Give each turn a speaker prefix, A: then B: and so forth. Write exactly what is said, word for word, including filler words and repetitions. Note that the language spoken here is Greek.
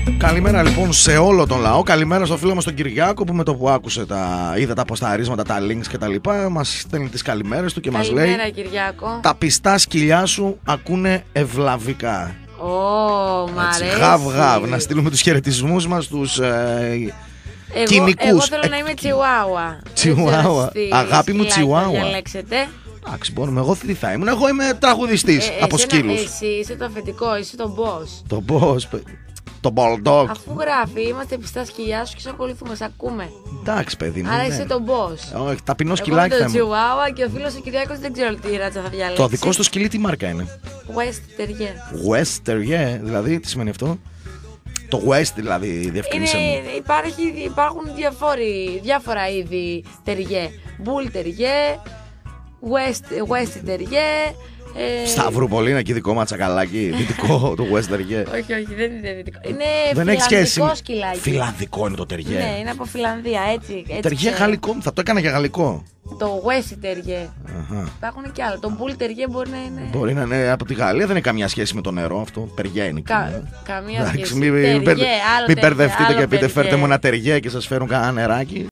A: Καλημέρα λοιπόν σε όλο τον λαό. Καλημέρα στο φίλο μας τον Κυριάκο που με το που άκουσε τα, είδε τα αποσταρίσματα, τα links και τα λοιπά, μας στέλνει τις καλημέρες του και μας λέει:
B: καλημέρα Κυριάκο.
A: Τα πιστά σκυλιά σου ακούνε ευλαβικά.
B: Ω, μ' αρέσει.
A: Γαβ γαβ, να στείλουμε τους χαιρετισμούς μας στους ε,
B: εγώ,
A: κοινικούς.
B: Εγώ θέλω να είμαι τσιουάουα.
A: Τσιουάουα. Αγάπη μου τσιουάουα.
B: Διαλέξετε.
A: Εντάξει, μπορούμε. Εγώ τι θα ήμουν. Εγώ είμαι τραγουδιστής
B: Ε,
A: από
B: εσένα-
A: σκύλους.
B: Εσύ είσαι το αφεντικό, είσαι το boss.
A: Το boss, το bulldog.
B: Αφού γράφει, είμαστε πιστά σκυλιά σου και σε ακολουθούμε, σε ακούμε.
A: Εντάξει, παιδί μου.
B: Άρα
A: ναι.
B: είσαι το boss.
A: Όχι, ταπεινό
B: Εγώ
A: σκυλάκι
B: είμαι
A: θα
B: το
A: ήμουν.
B: τσιουάουα και ο φίλος ο Κυριάκος δεν ξέρω τι ράτσα θα διαλέξει.
A: Το δικό σου σκυλί τι μάρκα είναι?
B: West Terrier.
A: West Terrier, δηλαδή τι σημαίνει αυτό? Το West δηλαδή, διευκρινίσε μου.
B: Είναι, υπάρχει, υπάρχουν διαφόροι, διάφορα είδη Terrier. Bull Terrier, West, West Terrier. Ε,
A: Σταυρουπολίνα και δικό μα τσακαλάκι. Δυτικό το West Terrier.
B: όχι, όχι, δεν είναι δυτικό. Είναι
A: Δεν έχει σχέση.
B: φιλανδικό σκυλάκι.
A: Φιλανδικό είναι το Terrier.
B: Ναι, είναι από Φιλανδία, έτσι. έτσι
A: Terrier
B: ξέρω.
A: γαλλικό, θα το έκανα για γαλλικό.
B: Το West Terrier.
A: Αχα.
B: Υπάρχουν και άλλα. Το Bull Terrier μπορεί να είναι.
A: Μπορεί να είναι από τη Γαλλία, δεν έχει καμιά σχέση με το νερό αυτό. Περιέν.
B: Κα... Καμία
A: Εντάξει,
B: σχέση.
A: μην, μην,
B: Terrier,
A: μπερδε-
B: άλλο
A: μην
B: Terrier,
A: μπερδευτείτε
B: άλλο
A: και πείτε
B: Terrier.
A: φέρτε μου ένα Terrier και σας φέρουν κανένα νεράκι.